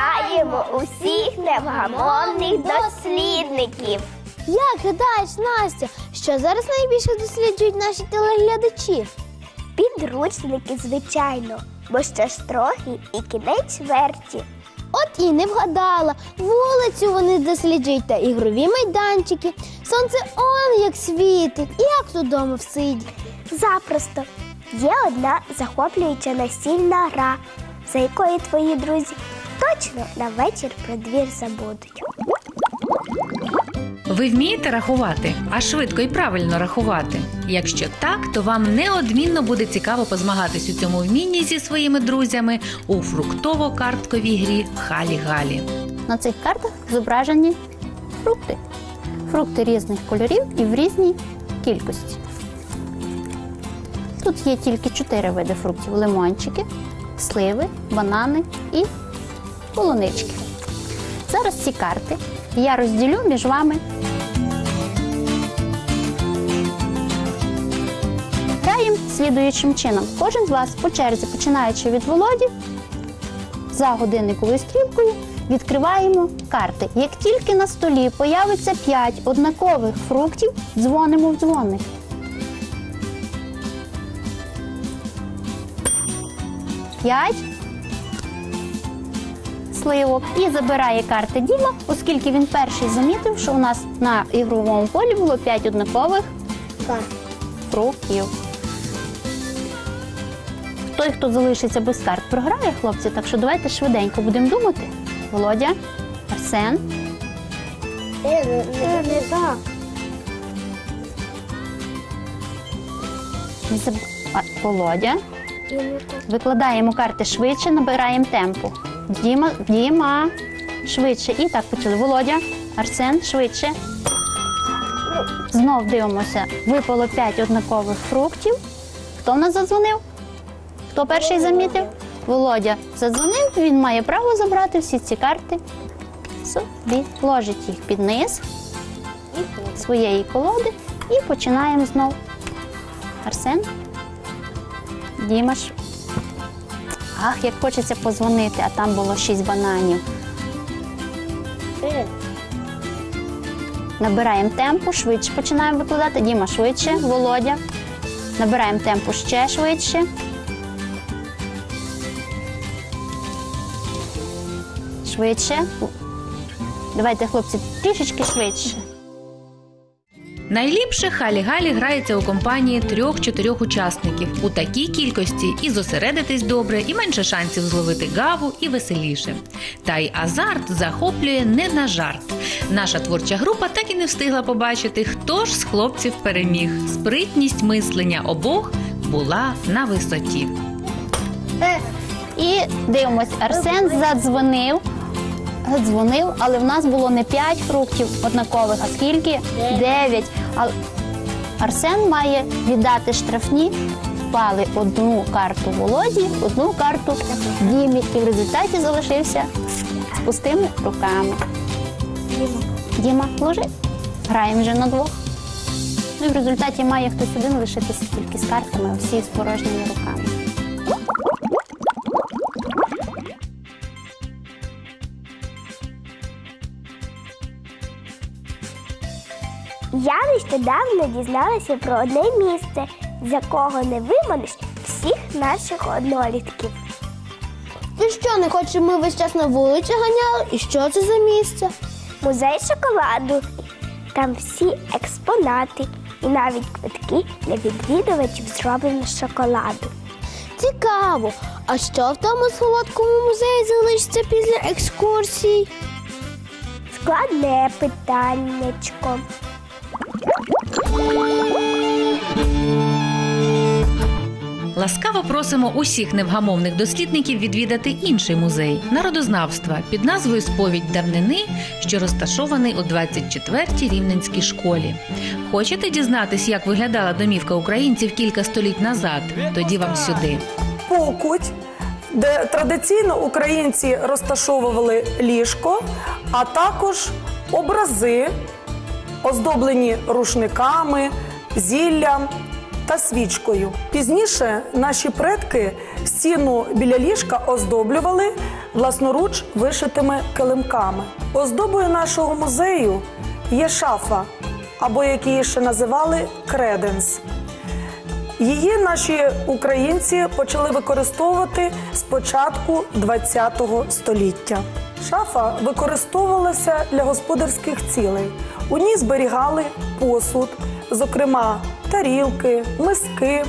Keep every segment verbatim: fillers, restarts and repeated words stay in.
Вітаємо усіх невгамовних дослідників! Як гадаєш, Настя, що зараз найбільше досліджують наші телеглядачі? Підручники, звичайно, бо ще ж трохи і кінець чверті. От і не вгадала. Вулицю вони досліджують та ігрові майданчики. Сонце он як світить, і як додому всидіть. Запросто. Є одна захоплююча настільна гра, за якою твої друзі точно на вечір про двір забудуть. Ви вмієте рахувати? А швидко і правильно рахувати? Якщо так, то вам неодмінно буде цікаво позмагатись у цьому вмінні зі своїми друзями у фруктово-картковій грі «Халі-галі». На цих картах зображені фрукти. Фрукти різних кольорів і в різній кількості. Тут є тільки чотири види фруктів: лимончики, сливи, банани і полунички. Зараз ці карти я розділю між вами. Граємо слідуючим чином. Кожен з вас по черзі, починаючи від Володі, за годинниковою стрілкою відкриваємо карти. Як тільки на столі появиться п'ять однакових фруктів, дзвонимо в дзвоник. П'ять сливок. І забирає карти Діма, оскільки він перший замітив, що у нас на ігровому полі було п'ять однакових фруктів. Той, хто залишиться без карт, програє, хлопці, так що давайте швиденько будемо думати. Володя, Арсен. Не, не так. Не заб... а, Володя. Викладаємо карти швидше, набираємо темпу. Діма, Діма, швидше. І так почали. Володя, Арсен, швидше. Знов дивимося. Випало п'ять однакових фруктів. Хто в нас задзвонив? Хто перший замітив? Володя задзвонив. Він має право забрати всі ці карти собі. Ложить їх під низ своєї колоди і починаємо знов. Арсен. Діма. Ах, як хочеться позвонити, а там було шість бананів. Набираємо темпу, швидше починаємо викладати. Діма, швидше, Володя. Набираємо темпу ще швидше. Швидше. Давайте, хлопці, трішечки швидше. Найліпше «Халі-галі» грається у компанії трьох-чотирьох учасників. У такій кількості і зосередитись добре, і менше шансів зловити гаву, і веселіше. Та й азарт захоплює не на жарт. Наша творча група так і не встигла побачити, хто ж з хлопців переміг. Спритність мислення обох була на висоті. І дивимось, Арсен задзвонив. Задзвонив, але в нас було не п'ять фруктів однакових, а скільки? Дев'ять. А Арсен має віддати штрафні. Впали одну карту Володі, одну карту Дімі. І в результаті залишився з пустими руками. Діма, Діма, ложи. Граємо вже на двох. Ну і в результаті має хтось один лишитися тільки з картами, а всі з порожніми руками. Я нещодавно дізналася про одне місце, з якого не виманиш всіх наших однолітків. Ти що, не хочеш, щоб ми весь час на вулиці ганяли? І що це за місце? Музей шоколаду. Там всі експонати і навіть квитки для відвідувачів зроблено з шоколаду. Цікаво. А що в тому солодкому музеї залишиться після екскурсій? Складне питаннячко. Ласкаво просимо усіх невгамовних дослідників відвідати інший музей – народознавства під назвою «Сповідь давнини», що розташований у двадцять четвертій Рівненській школі. Хочете дізнатись, як виглядала домівка українців кілька століть назад? Тоді вам сюди. Покуть, де традиційно українці розташовували ліжко, а також образи, оздоблені рушниками, зіллям та свічкою. Пізніше наші предки Стіну біля ліжка оздоблювали власноруч вишитими килимками. Оздобою нашого музею є шафа, або як її ще називали креденс. Її наші українці почали використовувати з початку ХХ століття. Шафа використовувалася для господарських цілей. У ній зберігали посуд, зокрема тарілки, миски,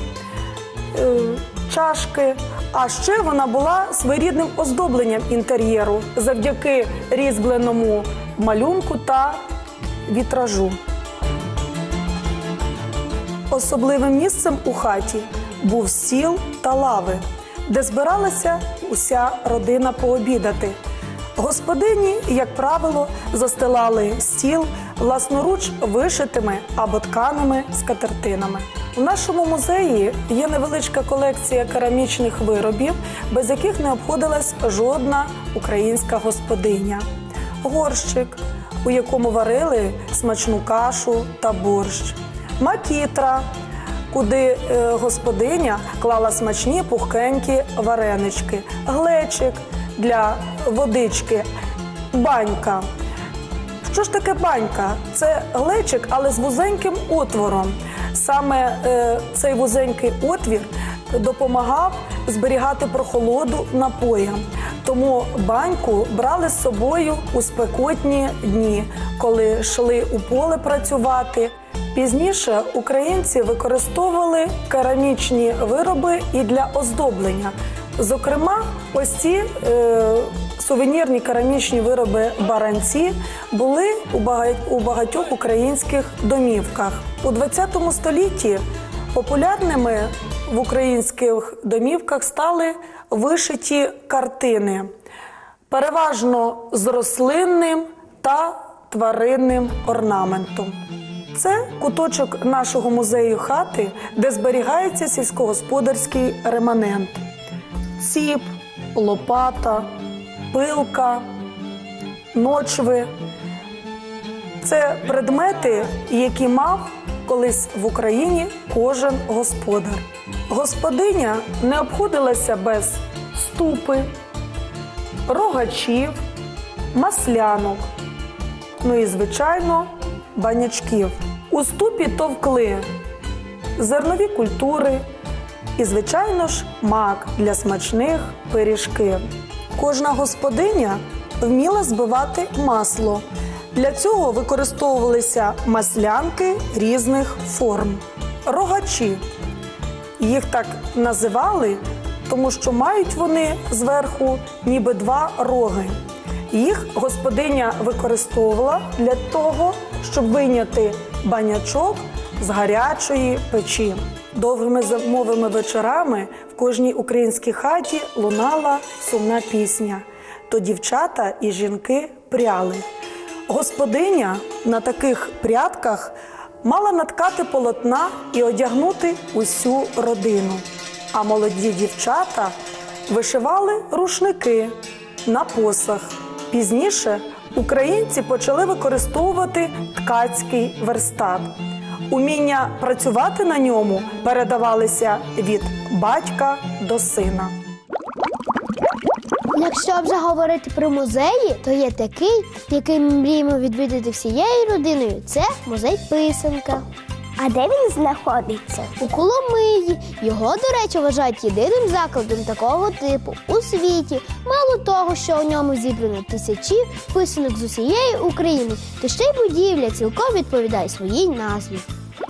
чашки. А ще вона була своєрідним оздобленням інтер'єру завдяки різьбленому малюнку та вітражу. Особливим місцем у хаті був стіл та лави, де збиралася уся родина пообідати. Господині, як правило, застилали стіл власноруч вишитими або тканими скатертинами. У нашому музеї є невеличка колекція керамічних виробів, без яких не обходилась жодна українська господиня. Горщик, у якому варили смачну кашу та борщ. Макітра, куди господиня клала смачні пухкенькі варенички. Глечик для водички. Банька. Що ж таке банька? Це глечик, але з вузеньким отвором. Саме е, цей вузенький отвір допомагав зберігати прохолоду напоям. Тому баньку брали з собою у спекотні дні, коли йшли у поле працювати. Пізніше українці використовували керамічні вироби і для оздоблення. Зокрема, ось ці е, сувенірні керамічні вироби баранці були у, багать, у багатьох українських домівках. У ХХ столітті популярними в українських домівках стали вишиті картини, переважно з рослинним та тваринним орнаментом. Це куточок нашого музею хати, де зберігається сільськогосподарський реманент. Ціп, лопата, пилка, ночви – це предмети, які мав колись в Україні кожен господар. Господиня не обходилася без ступи, рогачів, маслянок, ну і, звичайно, банячків. У ступі товкли зернові культури і, звичайно ж, мак для смачних пиріжків. Кожна господиня вміла збивати масло. Для цього використовувалися маслянки різних форм. Рогачі. Їх так називали, тому що мають вони зверху ніби два роги. Їх господиня використовувала для того, щоб вийняти банячок з гарячої печі. Довгими зимовими вечорами в кожній українській хаті лунала сумна пісня. То дівчата і жінки пряли. Господиня на таких прядках мала наткати полотна і одягнути усю родину. А молоді дівчата вишивали рушники на посах. Пізніше українці почали використовувати ткацький верстат. Уміння працювати на ньому передавалися від батька до сина. Якщо вже говорити про музеї, то є такий, який ми мріємо відвідати всією родиною. Це музей писанка. А де він знаходиться? У Коломиї. Його, до речі, вважають єдиним закладом такого типу у світі. Мало того, що у ньому зібрано тисячі писанок з усієї України, то ще й будівля цілком відповідає своїй назві.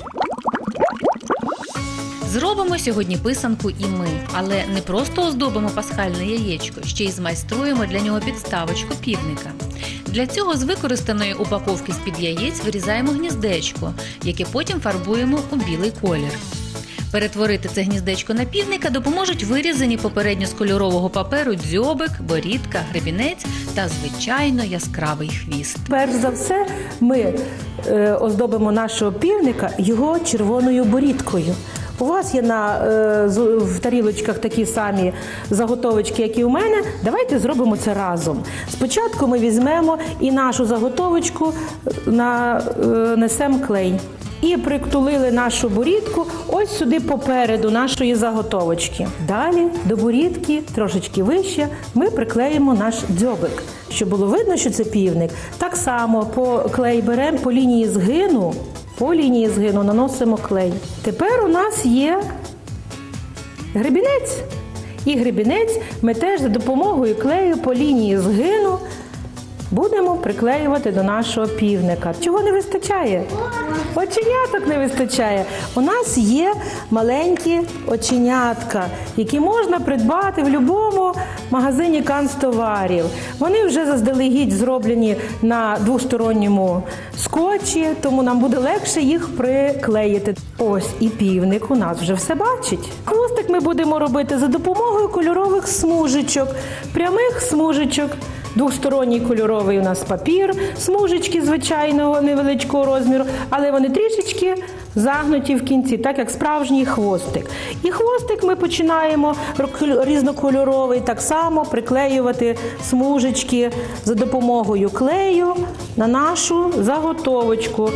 Зробимо сьогодні писанку і ми, але не просто оздобимо пасхальне яєчко, ще й змайструємо для нього підставочку півника. Для цього з використаної упаковки з-під яєць вирізаємо гніздечко, яке потім фарбуємо у білий колір. Перетворити це гніздечко на півника допоможуть вирізані попередньо з кольорового паперу дзьобик, борідка, гребінець та, звичайно, яскравий хвіст. Перш за все, ми е, оздобимо нашого півника його червоною борідкою. У вас є на, е, в тарілочках такі самі заготовочки, як і у мене. Давайте зробимо це разом. Спочатку ми візьмемо і нашу заготовочку нанесемо клей. і притулили нашу борідку ось сюди попереду нашої заготовочки. Далі до борідки, трошечки вище, ми приклеїмо наш дзьобик, щоб було видно, що це півник. Так само по клей беремо по лінії згину, по лінії згину наносимо клей. Тепер у нас є гребінець. І гребінець ми теж за допомогою клею по лінії згину будемо приклеювати до нашого півника. Чого не вистачає? Оченяток не вистачає. У нас є маленькі оченятка, які можна придбати в будь-якому магазині канцтоварів. Вони вже заздалегідь зроблені на двосторонньому скотчі, тому нам буде легше їх приклеїти. Ось і півник у нас вже все бачить. Хвостик ми будемо робити за допомогою кольорових смужечок, прямих смужечок. Двосторонній кольоровий у нас папір, смужечки звичайного невеличкого розміру, але вони трішечки загнуті в кінці, так як справжній хвостик. І хвостик ми починаємо різнокольоровий так само приклеювати смужечки за допомогою клею на нашу заготовочку.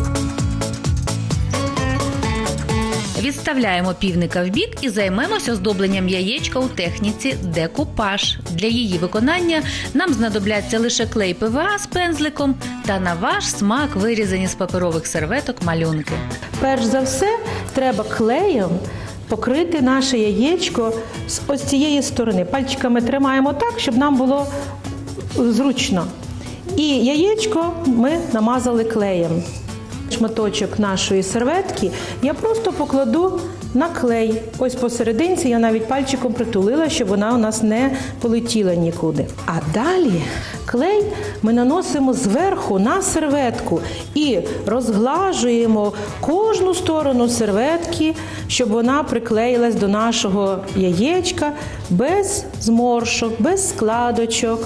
Відставляємо півника в бік і займемося оздобленням яєчка у техніці декупаж. Для її виконання нам знадобляться лише клей пе ве а з пензликом та на ваш смак вирізані з паперових серветок малюнки. Перш за все, треба клеєм покрити наше яєчко з ось цієї сторони. Пальчиками тримаємо так, щоб нам було зручно. І яєчко ми намазали клеєм. Шматочок нашої серветки я просто покладу на клей. Ось посерединці я навіть пальчиком притулила, щоб вона у нас не полетіла нікуди. А далі клей ми наносимо зверху на серветку і розглажуємо кожну сторону серветки, щоб вона приклеїлась до нашого яєчка без зморшок, без складочок.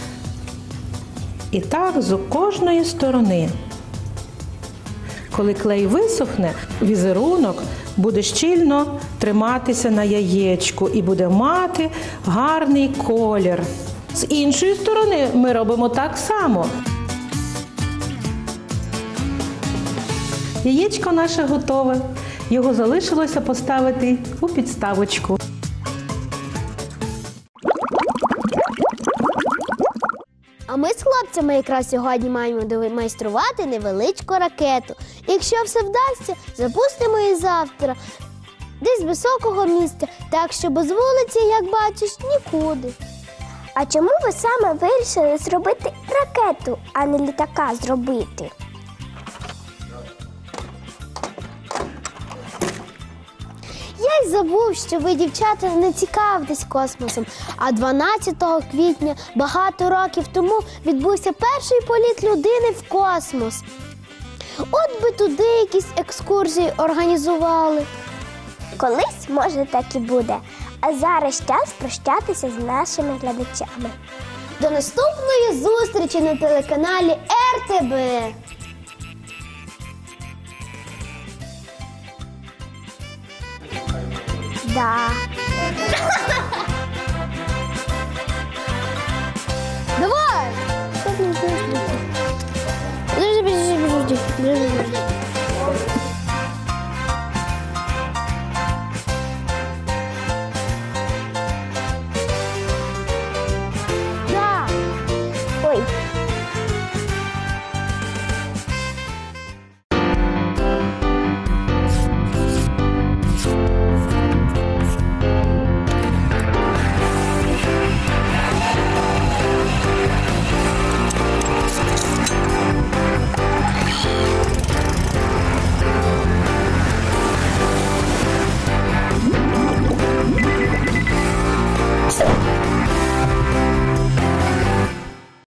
І так з кожної сторони. Коли клей висохне, візерунок буде щільно триматися на яєчку і буде мати гарний колір. З іншої сторони ми робимо так само. Яєчко наше готове. Його залишилося поставити у підставочку. А ми з хлопцями якраз сьогодні маємо майструвати невеличку ракету. Якщо все вдасться, запустимо її завтра. Десь з високого місця, так що без вулиці, як бачиш, нікуди. А чому ви саме вирішили зробити ракету, а не літака зробити? Я й забув, що ви, дівчата, не цікавитесь космосом. А дванадцятого квітня багато років тому відбувся перший політ людини в космос. От би туди якісь екскурсії організували. Колись, може, так і буде. А зараз час прощатися з нашими глядачами. До наступної зустрічі на телеканалі ер те бе. Да. Давай!